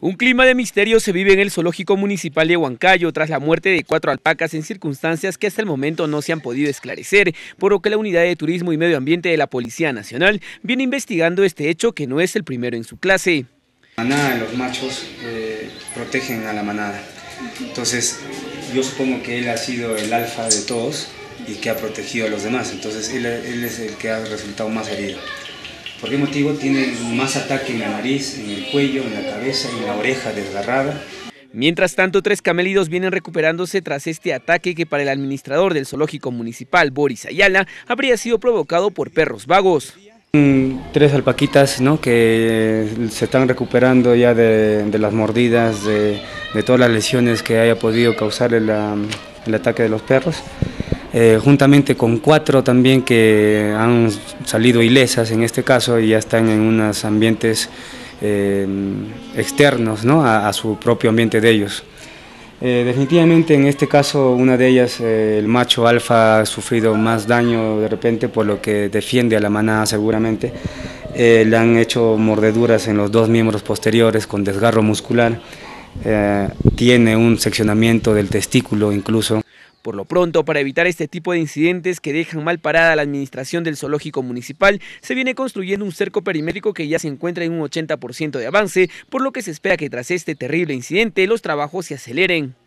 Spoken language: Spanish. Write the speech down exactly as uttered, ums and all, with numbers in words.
Un clima de misterio se vive en el zoológico municipal de Huancayo tras la muerte de cuatro alpacas en circunstancias que hasta el momento no se han podido esclarecer, por lo que la Unidad de Turismo y Medio Ambiente de la Policía Nacional viene investigando este hecho que no es el primero en su clase. La manada, los machos eh, protegen a la manada, entonces yo supongo que él ha sido el alfa de todos y que ha protegido a los demás, entonces él, él es el que ha resultado más herido. ¿Por qué motivo? Tiene más ataque en la nariz, en el cuello, en la cabeza y en la oreja desgarrada. Mientras tanto, tres camélidos vienen recuperándose tras este ataque que para el administrador del zoológico municipal, Boris Ayala, habría sido provocado por perros vagos. Tres alpaquitas, ¿no?, que se están recuperando ya de, de las mordidas, de, de todas las lesiones que haya podido causar el, el ataque de los perros. Eh, juntamente con cuatro también que han salido ilesas en este caso y ya están en unos ambientes eh, externos, ¿no?, a, a su propio ambiente de ellos. Eh, definitivamente en este caso una de ellas, eh, el macho alfa, ha sufrido más daño de repente por lo que defiende a la manada seguramente. Eh, le han hecho mordeduras en los dos miembros posteriores con desgarro muscular, eh, tiene un seccionamiento del testículo incluso. Por lo pronto, para evitar este tipo de incidentes que dejan mal parada a la administración del zoológico municipal, se viene construyendo un cerco perimétrico que ya se encuentra en un ochenta por ciento de avance, por lo que se espera que tras este terrible incidente los trabajos se aceleren.